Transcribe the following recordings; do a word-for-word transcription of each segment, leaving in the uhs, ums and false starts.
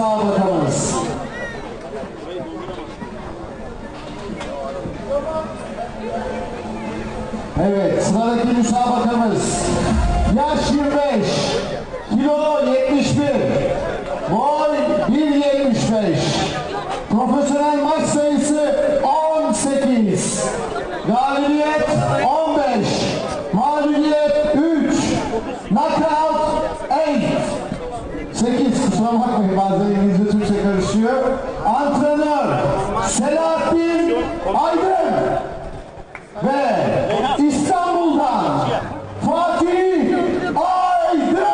müsabakamız. Evet, sıradaki müsabakamız. Yaş yirmi beş, kilo yetmiş bir, boy bir yetmiş beş. Profesyonel maç sayısı on sekiz. Galibiyet on beş. Mağlubiyet üç. Knockout sekiz. sekiz. Kusura bakmayın, bazen İngilizce Türkçe karışıyor. Antrenör Selahattin Aydın ve İstanbul'dan Fatih Aydın.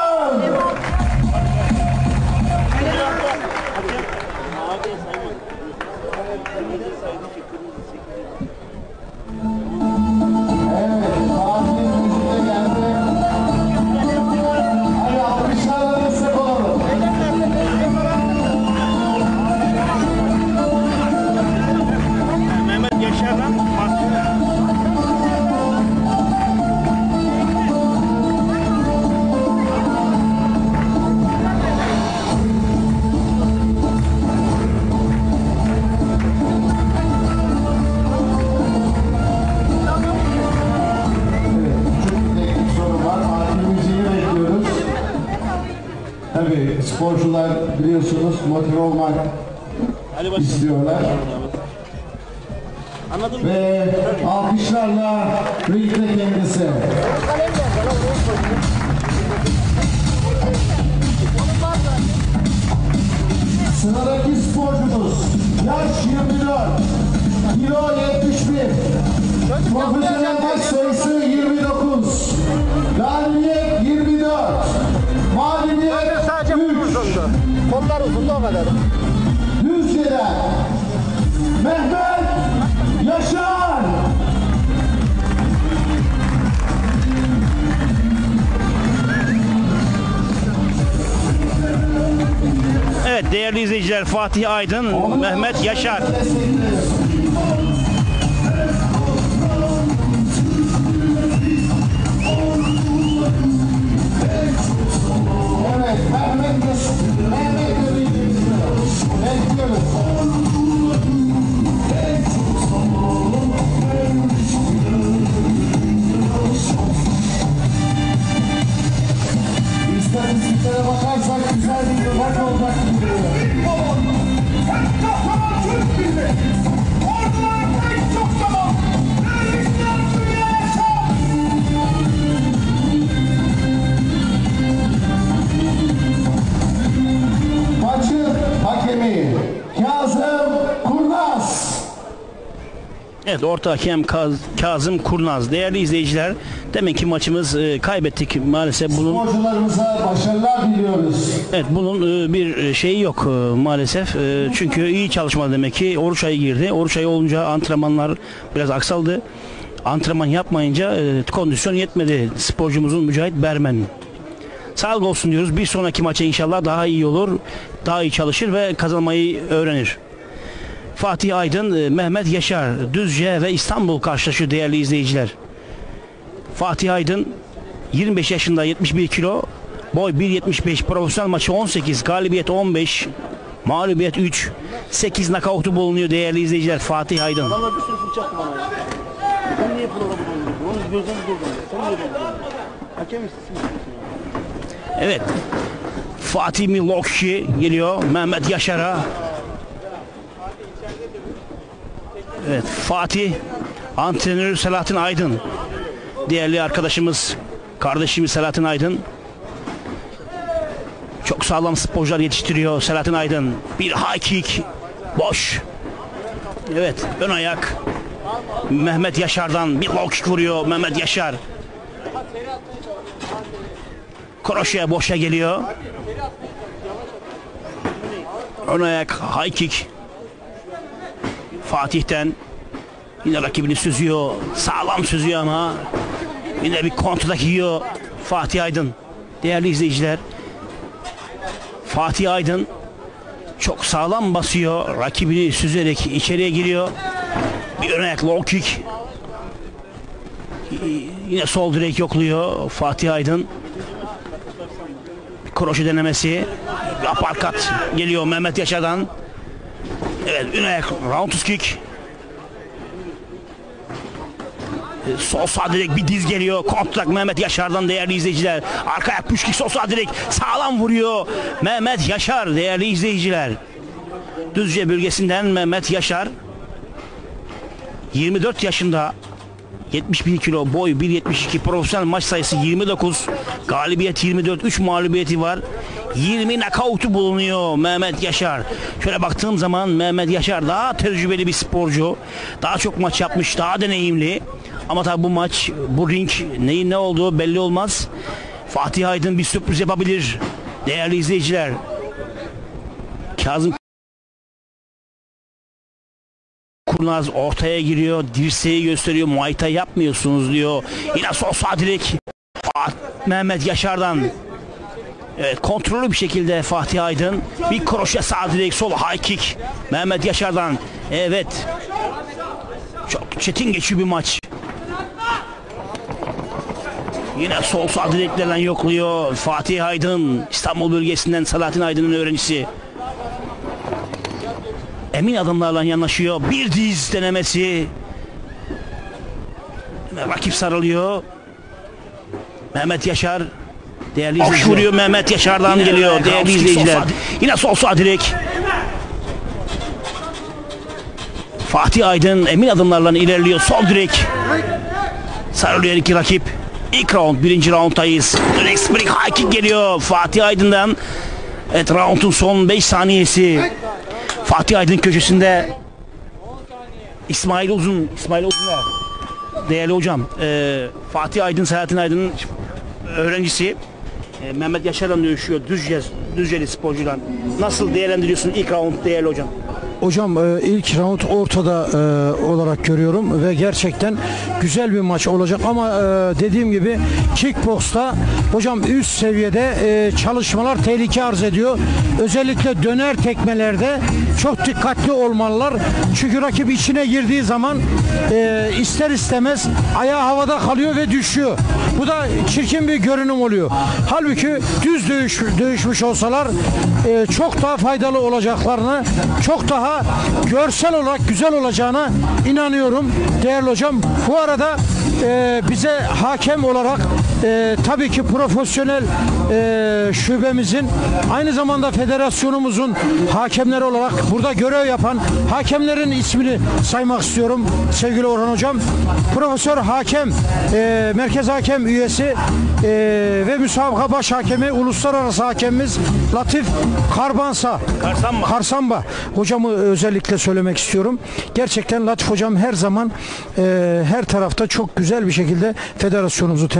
Tabii sporcular biliyorsunuz motive olmak istiyorlar. Anladım. Ve alkışlarla ringde kendisi. Sıradaki sporcumuz yaş yirmi dört, kilo yetmiş bir, profesyonel maç sayısı yirmi dokuz, galibiyet yirmi dört, mağlubiyet üç. Kollar uzun o kadar. Düzce'den Mehmet Yaşar. Evet değerli izleyiciler, Fatih Aydın, Mehmet Yaşar. Evet, Mehmet Mehmet bekliyoruz. İstatistiklere bakarsak güzel bir maç olacak gibi duruyor. Maçın hakemi Kazım Kurnaz. Evet, orta hakem Kaz, Kazım Kurnaz. Değerli izleyiciler, demek ki maçımız e, kaybettik maalesef. Bunun Sporcularımıza başarılar diliyoruz. Evet, bunun e, bir şeyi yok e, maalesef. E, çünkü iyi çalışmadı demek ki. Oruç ayı girdi. Oruç ayı olunca antrenmanlar biraz aksaldı. Antrenman yapmayınca e, kondisyon yetmedi sporcumuzun, Mücahit Bermen. Sağlık olsun diyoruz. Bir sonraki maça inşallah daha iyi olur. Daha iyi çalışır ve kazanmayı öğrenir. Fatih Aydın, Mehmet Yaşar, Düzce ve İstanbul karşılaşıyor değerli izleyiciler. Fatih Aydın yirmi beş yaşında, yetmiş bir kilo, boy bir yetmiş beş, profesyonel maçı on sekiz, galibiyet on beş, mağlubiyet üç, sekiz nakavtu bulunuyor değerli izleyiciler Fatih Aydın. Adamlar bir sürü fırçak bana ya. Sen niye programı durdurdun? Onun gözünü durdurdun. Sen niye durdurdun? Hakem istesin. Evet, Fatih Milokşi geliyor Mehmet Yaşar'a. Evet, Fatih antrenörü Selahattin Aydın, değerli arkadaşımız, kardeşimiz Selahattin Aydın. Çok sağlam sporcular yetiştiriyor Selahattin Aydın. Bir high kick, boş. Evet, ön ayak Mehmet Yaşar'dan bir low kick vuruyor Mehmet Yaşar. Kroşe boşa geliyor. Ön ayak high kick Fatih'ten. Yine rakibini süzüyor. Sağlam süzüyor ama yine bir kontratak yiyor Fatih Aydın. Değerli izleyiciler, Fatih Aydın çok sağlam basıyor. Rakibini süzerek içeriye giriyor. Bir ön ayak low kick. Yine sol direk yokluyor Fatih Aydın. Kroşe denemesi. Aparkat geliyor Mehmet Yaşar'dan. Evet, ön ayak round kick. Sol sağ direkt bir diz geliyor. Kontrak Mehmet Yaşar'dan değerli izleyiciler. Arka ayak push kick, sol sağ direkt sağlam vuruyor Mehmet Yaşar değerli izleyiciler. Düzce bölgesinden Mehmet Yaşar. yirmi dört yaşında. yetmiş bir kilo boy, bir yetmiş iki, profesyonel maç sayısı yirmi dokuz, galibiyet yirmi dört, üç mağlubiyeti var, yirmi nakavtu bulunuyor Mehmet Yaşar. Şöyle baktığım zaman Mehmet Yaşar daha tecrübeli bir sporcu, daha çok maç yapmış, daha deneyimli, ama tabi bu maç, bu ring neyin ne olduğu belli olmaz. Fatih Aydın bir sürpriz yapabilir değerli izleyiciler. Kazım Kurnaz ortaya giriyor, dirseği gösteriyor, Muay Thai yapmıyorsunuz diyor. Yine sol sağ direkt Mehmet Yaşar'dan. Evet, kontrollü bir şekilde Fatih Aydın. Bir kroşe sağ direkt, sol high kick Mehmet Yaşar'dan. Evet, çok çetin geçiyor bir maç. Yine sol sağ direklerle yokluyor Fatih Aydın, İstanbul bölgesinden Salahattin Aydın'ın öğrencisi. Emin adımlarla yanaşıyor. Bir diz denemesi. Rakip sarılıyor. Mehmet Yaşar değerli izleyiciler. Vuruyor Mehmet Yaşar'dan yine geliyor değerli izleyiciler. Yine sol sağ direkt. Fatih Aydın emin adımlarla ilerliyor. Sol direkt. Sarılıyor iki rakip. İlk round, birinci rounddayız. Direkt spring high kick geliyor Fatih Aydın'dan. Evet, roundun son beş saniyesi. Fatih Aydın köşesinde İsmail Uzun, İsmail Uzun değerli hocam. E, Fatih Aydın, Selahattin Aydın'ın öğrencisi. E, Mehmet Yaşar'la dövüşüyor, Düzce, Düzceli sporcuyla. Nasıl değerlendiriyorsun ilk round değerli hocam? Hocam ilk round ortada e, olarak görüyorum ve gerçekten güzel bir maç olacak ama e, dediğim gibi kickboksta hocam üst seviyede e, çalışmalar tehlike arz ediyor. Özellikle döner tekmelerde çok dikkatli olmalılar. Çünkü rakip içine girdiği zaman e, ister istemez ayağı havada kalıyor ve düşüyor. Bu da çirkin bir görünüm oluyor. Halbuki düz dövüş, dövüşmüş olsalar e, çok daha faydalı olacaklarını, çok daha görsel olarak güzel olacağına inanıyorum değerli hocam. Bu arada e, bize hakem olarak e, tabii ki profesyonel e, şubemizin aynı zamanda federasyonumuzun hakemleri olarak burada görev yapan hakemlerin ismini saymak istiyorum sevgili Orhan hocam. Profesör hakem, e, merkez hakem üyesi e, ve müsabaka baş hakemi uluslararası hakemimiz Latif Karbansa Karsamba. Karsamba hocamı özellikle söylemek istiyorum. Gerçekten Latif hocam her zaman e, her tarafta çok güzel bir şekilde federasyonumuzu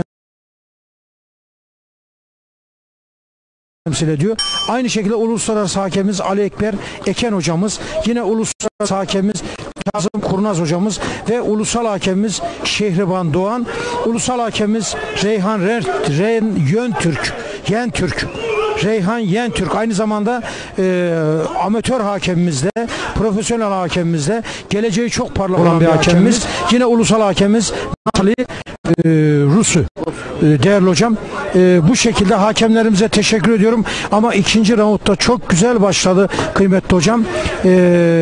temsil ediyor. Aynı şekilde uluslararası hakemimiz Ali Ekber Eken hocamız, yine uluslararası hakemimiz Kazım Kurnaz hocamız ve ulusal hakemimiz Şehriban Doğan, ulusal hakemimiz Reyhan Ren Yöntürk Yentürk Reyhan Yentürk, aynı zamanda e, amatör hakemimiz de, profesyonel hakemimiz de, geleceği çok parlak olan bir hakemimiz. Yine ulusal hakemimiz Natali e, Rusu. E, değerli hocam, e, bu şekilde hakemlerimize teşekkür ediyorum. Ama ikinci roundda çok güzel başladı kıymetli hocam. E,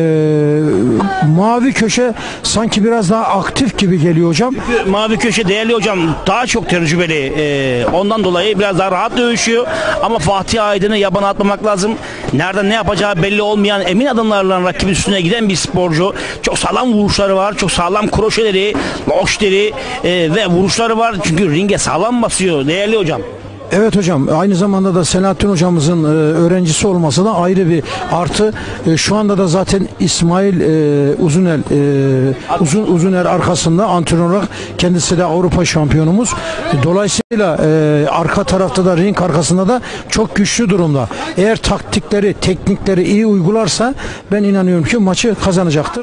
mavi köşe sanki biraz daha aktif gibi geliyor hocam. Çünkü mavi köşe değerli hocam daha çok tecrübeli. E, ondan dolayı biraz daha rahat dövüşüyor. Ama Fatih Aydın'ı yabana atmamak lazım. Nereden ne yapacağı belli olmayan, emin adımlarla rakibin üstüne giden bir sporcu. Çok sağlam vuruşları var. Çok sağlam kroşeleri, loşleri e, ve vuruşları var. Çünkü ringe sağlam basıyor değerli hocam. Evet hocam, aynı zamanda da Selahattin hocamızın e, öğrencisi olması da ayrı bir artı. E, şu anda da zaten İsmail e, Uzunel e, Uzun Uzuner arkasında antrenör olarak, kendisi de Avrupa şampiyonumuz. E, dolayısıyla e, arka tarafta da, ring arkasında da çok güçlü durumda. Eğer taktikleri, teknikleri iyi uygularsa ben inanıyorum ki maçı kazanacaktır.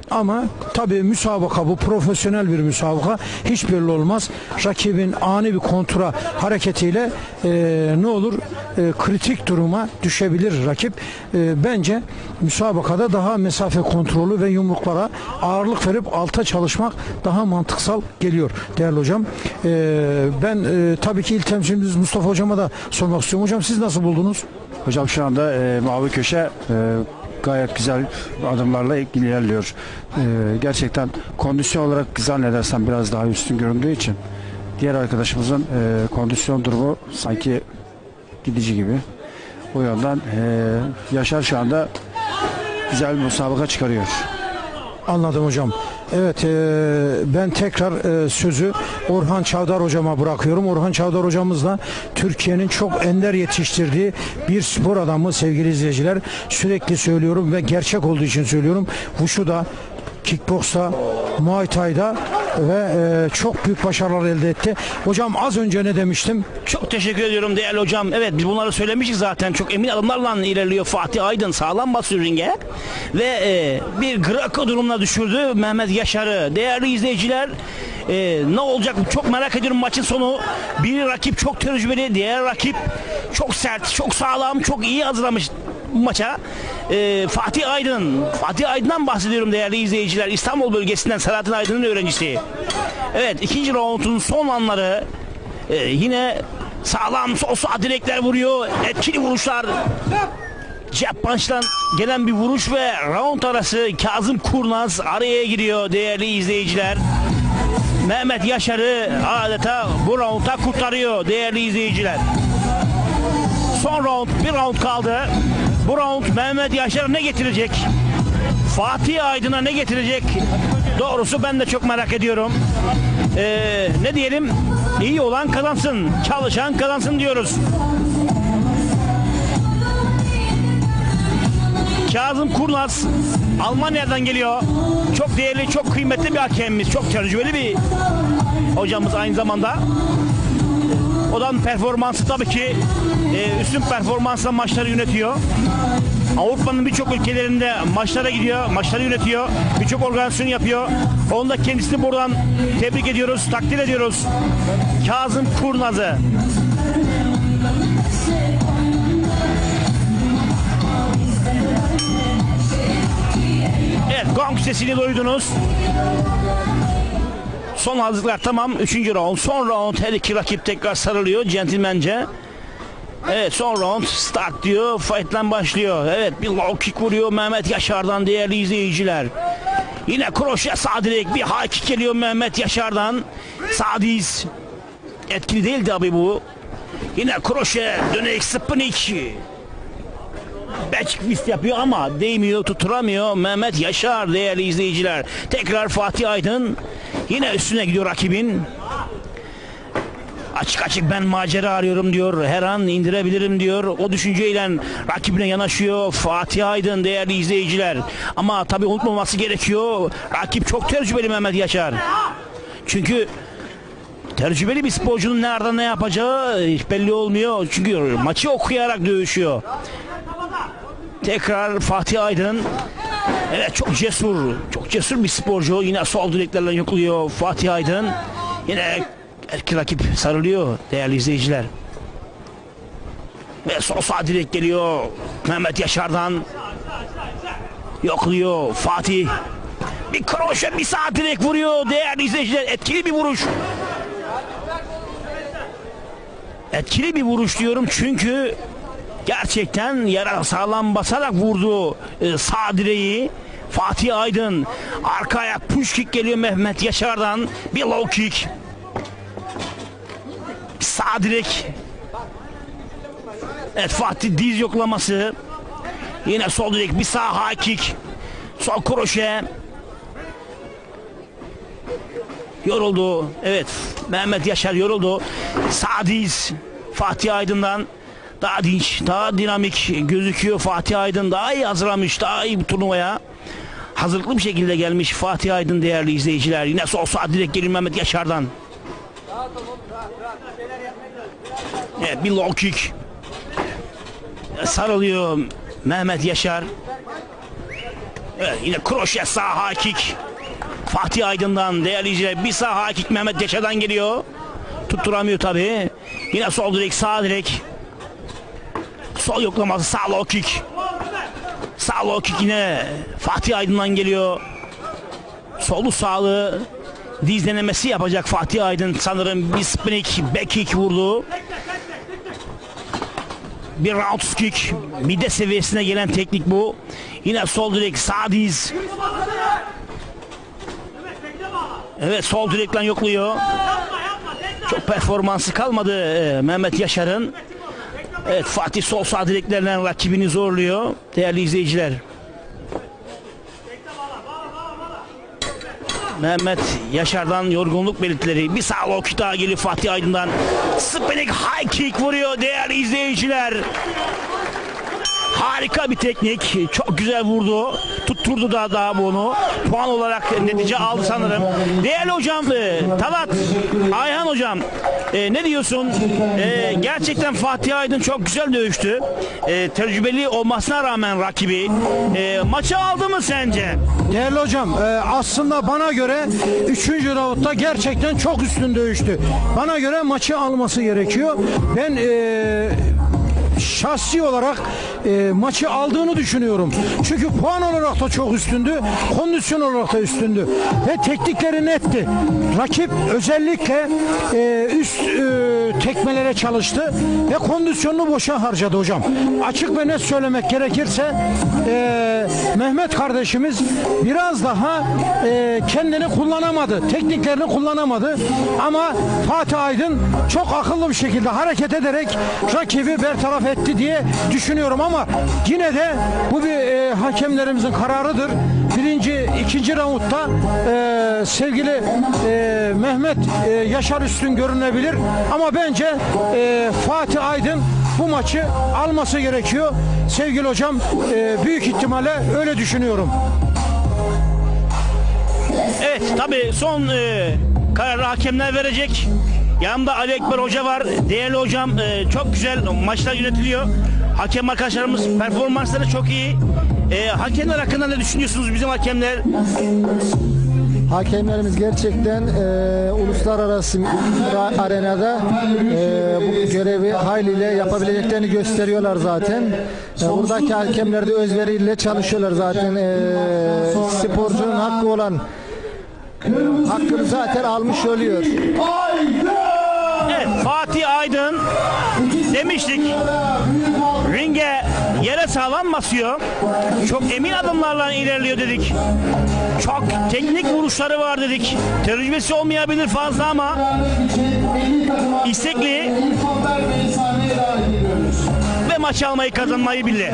Ama tabii müsabaka bu, profesyonel bir müsabaka, hiç belli olmaz. Rakibin ani bir kontra hareketiyle e, ne olur e, kritik duruma düşebilir rakip. E, bence müsabakada daha mesafe kontrolü ve yumruklara ağırlık verip alta çalışmak daha mantıksal geliyor değerli hocam. E, ben e, tabii ki il temsilcimiz Mustafa hocama da sormak istiyorum. Hocam siz nasıl buldunuz? Hocam şu anda e, mavi köşe e, gayet güzel adımlarla ilerliyor. E, gerçekten kondisyon olarak zannedersem biraz daha üstün göründüğü için diğer arkadaşımızın e, kondisyon durumu sanki gidici gibi. O yönden e, Yaşar şu anda güzel bir müsabaka çıkarıyor. Anladım hocam. Evet, e, ben tekrar e, sözü Orhan Çavdar hocama bırakıyorum. Orhan Çavdar hocamızla Türkiye'nin çok ender yetiştirdiği bir spor adamı sevgili izleyiciler. Sürekli söylüyorum ve gerçek olduğu için söylüyorum. Wushu'da, kickboksta, Muay Thai'da ve e, çok büyük başarılar elde etti. Hocam az önce ne demiştim? Çok teşekkür ediyorum değerli hocam. Evet, biz bunları söylemiştik zaten. Çok emin adımlarla ilerliyor Fatih Aydın. Sağlam basıyor ringe. Ve e, bir Greco durumuna düşürdü Mehmet Yaşar'ı. Değerli izleyiciler, e, ne olacak çok merak ediyorum maçın sonu. Bir rakip çok tecrübeli, diğer rakip çok sert, çok sağlam, çok iyi hazırlamış maça. Ee, Fatih Aydın Fatih Aydın'dan bahsediyorum değerli izleyiciler. İstanbul bölgesinden Selahattin Aydın'ın öğrencisi. Evet, ikinci roundun son anları. Ee, yine sağlam sol sağ direkler vuruyor. Etkili vuruşlar. Cep punch'tan gelen bir vuruş ve round arası Kazım Kurnaz araya giriyor değerli izleyiciler. Mehmet Yaşar'ı adeta bu rounda kurtarıyor değerli izleyiciler. Son round, bir round kaldı. Bu round Mehmet Yaşar'a ne getirecek? Fatih Aydın'a ne getirecek? Doğrusu ben de çok merak ediyorum. Ee, ne diyelim? İyi olan kazansın, çalışan kazansın diyoruz. Kazım Kurnaz Almanya'dan geliyor. Çok değerli, çok kıymetli bir hakemimiz. Çok tecrübeli bir hocamız aynı zamanda. Odan performansı tabii ki e, üstün performansla maçları yönetiyor. Avrupa'nın birçok ülkelerinde maçlara gidiyor, maçları yönetiyor. Birçok organizasyon yapıyor. Onu da kendisini buradan tebrik ediyoruz, takdir ediyoruz. Kazım Kurnaz'ı. Evet, gong sesini duydunuz. Son hazırlıklar tamam. Üçüncü round. Son round. Her iki rakip tekrar sarılıyor centilmence. Evet, son round start diyor. Fight'lan başlıyor. Evet, bir low kick vuruyor Mehmet Yaşar'dan değerli izleyiciler. Yine kroşe sağ direk, bir high kick geliyor Mehmet Yaşar'dan. Sağ diz. Etkili değildi abi bu. Yine kroşe dönek spinning. Back fist yapıyor ama değmiyor, tuturamıyor Mehmet Yaşar değerli izleyiciler. Tekrar Fatih Aydın. Yine üstüne gidiyor rakibin. Açık açık ben macera arıyorum diyor. Her an indirebilirim diyor. O düşünceyle rakibine yanaşıyor Fatih Aydın değerli izleyiciler. Ama tabii unutmaması gerekiyor. Rakip çok tecrübeli Mehmet Yaşar. Çünkü tecrübeli bir sporcunun nerede ne yapacağı hiç belli olmuyor. Çünkü maçı okuyarak dövüşüyor. Tekrar Fatih Aydın. Evet, çok cesur. Çok cesur bir sporcu. Yine sol direklerle yokluyor Fatih Aydın. Yine erkek rakip sarılıyor değerli izleyiciler. Ve sol sağ direk geliyor Mehmet Yaşar'dan. Yokluyor Fatih. Bir kroşe, bir sağ direk vuruyor değerli izleyiciler. Etkili bir vuruş. Etkili bir vuruş diyorum çünkü gerçekten yere sağlam basarak vurdu e, sağ direği. Fatih Aydın arkaya push kick geliyor Mehmet Yaşar'dan. Bir low kick. Sağ direk. Evet, Fatih diz yoklaması. Yine sol direk, bir sağ high kick. Sol kroşe. Yoruldu. Evet, Mehmet Yaşar yoruldu. Sağ diz Fatih Aydın'dan. Daha dinç, daha dinamik gözüküyor Fatih Aydın. Daha iyi hazırlamış, daha iyi bir turnuvaya hazırlıklı bir şekilde gelmiş Fatih Aydın değerli izleyiciler. Yine sol sağ direkt geliyor Mehmet Yaşar'dan. Evet, bir low kick. Sarılıyor Mehmet Yaşar. Evet, yine kroşe sağ high kick. Fatih Aydın'dan değerli izleyiciler. Bir sağ high kick Mehmet Yaşar'dan geliyor. Tutturamıyor tabii. Yine sol direk, sağ direk. Sol yoklaması, sağ low kick. Sağ low kick yine Fatih Aydın'dan geliyor. Solu sağlı diz denemesi yapacak Fatih Aydın. Sanırım bir spinning back kick vurdu. Bir round kick. Mide seviyesine gelen teknik bu. Yine sol direk, sağ diz. Evet, sol direkten yokluyor. Çok performansı kalmadı e, Mehmet Yaşar'ın. Evet, Fatih sol sağ direklerden rakibini zorluyor değerli izleyiciler. Mehmet Yaşar'dan yorgunluk belirtileri. Bir sağ low kick daha geliyor Fatih Aydın'dan. Spinning high kick vuruyor değerli izleyiciler. Harika bir teknik. Çok güzel vurdu. Tutturdu da daha bunu. Puan olarak netice aldı sanırım. Değerli hocam e, Talat, Ayhan hocam e, ne diyorsun? E, gerçekten Fatih Aydın çok güzel dövüştü. E, tecrübeli olmasına rağmen rakibi. E, maçı aldı mı sence? Değerli hocam, e, aslında bana göre üçüncü roundda gerçekten çok üstün dövüştü. Bana göre maçı alması gerekiyor. Ben e, şahsi olarak e, maçı aldığını düşünüyorum. Çünkü puan olarak da çok üstündü, kondisyon olarak da üstündü ve teknikleri netti. Rakip özellikle e, üst e, tekmelere çalıştı ve kondisyonunu boşa harcadı hocam. Açık ve net söylemek gerekirse e, Mehmet kardeşimiz biraz daha e, kendini kullanamadı, tekniklerini kullanamadı ama Fatih Aydın çok akıllı bir şekilde hareket ederek rakibi bertaraf etti diye düşünüyorum ama yine de bu bir e, hakemlerimizin kararıdır. Birinci, ikinci roundda e, sevgili e, Mehmet e, Yaşar üstün görünebilir ama bence e, Fatih Aydın bu maçı alması gerekiyor. Sevgili hocam, e, büyük ihtimalle öyle düşünüyorum. Evet, tabii son e, kararı hakemler verecek. Yanımda Ali Ekber Hoca var. Değerli hocam, e, çok güzel maçlar yönetiliyor. Hakem arkadaşlarımız performansları çok iyi. E, hakemler hakkında ne düşünüyorsunuz bizim hakemler? Hakemlerimiz gerçekten e, uluslararası arenada e, bu görevi hayliyle yapabileceklerini gösteriyorlar zaten. E, buradaki hakemler de özveriyle çalışıyorlar zaten. E, sporcunun hakkı olan hakkını zaten almış oluyor. Evet, Fatih Aydın demiştik. Ringe yere sağlam basıyor. Çok emin adımlarla ilerliyor dedik. Çok teknik vuruşları var dedik. Tecrübesi olmayabilir fazla ama istekli ve maç almayı kazanmayı bildi.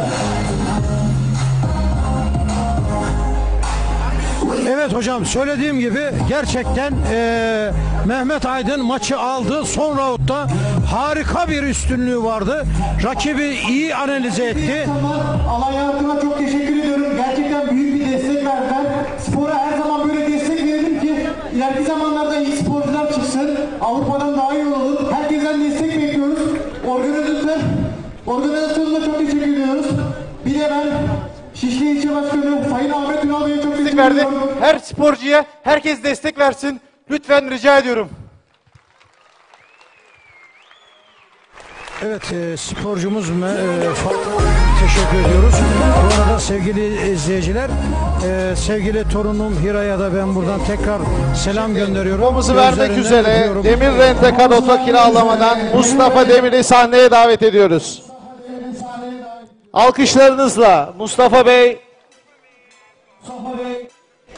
Evet hocam, söylediğim gibi gerçekten e, Mehmet Aydın maçı aldı. Son roundda harika bir üstünlüğü vardı. Rakibi iyi analize etti. Alay halkına çok teşekkür ediyorum. Gerçekten büyük bir destek verdiler. Spora her zaman böyle destek verelim ki ileriki zamanlarda iyi sporcular çıksın. Avrupa'dan daha iyi olalım. Herkesten destek bekliyoruz. Organizatör, organizasyonuna çok teşekkür ediyoruz. Bir de ben Şişli İlçe Başkanı Sayın Ahmet Ünal Bey'e çok teşekkür verdi. ediyorum. Her sporcuya herkes destek versin. Lütfen rica ediyorum. Evet, e, sporcumuz me, e, teşekkür ediyoruz. Bu arada sevgili izleyiciler, e, sevgili torunum Hira'ya da ben buradan tekrar selam gönderiyorum. Topuzu vermek Gözlerinden üzere öpüyorum. Demir Rent-A-Car Oto kiralamadan Mustafa Demir'i sahneye davet ediyoruz. Alkışlarınızla Mustafa Bey. Mustafa Bey.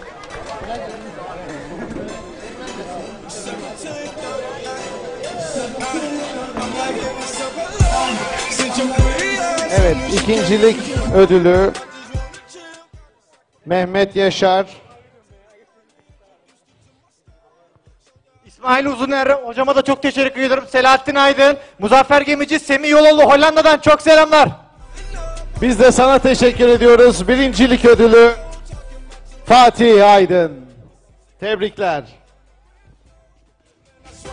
Evet, ikincilik ödülü Mehmet Yaşar. İsmail Uzuner hocama da çok teşekkür ederim. Selahattin Aydın, Muzaffer Gemici, Semih Yoloğlu Hollanda'dan çok selamlar. Biz de sana teşekkür ediyoruz. Birincilik ödülü Fatih Aydın. Tebrikler.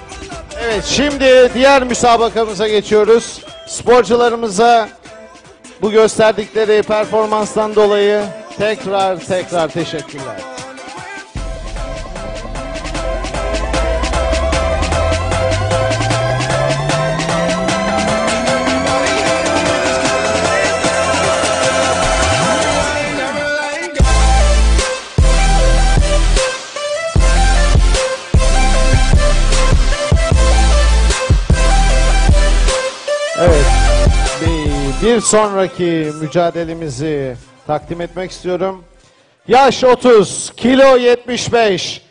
Evet, şimdi diğer müsabakamıza geçiyoruz. Sporcularımıza Bu gösterdikleri performanstan dolayı tekrar tekrar teşekkürler. Evet, bir, bir sonraki mücadelemizi takdim etmek istiyorum. Yaş otuz, kilo yetmiş beş.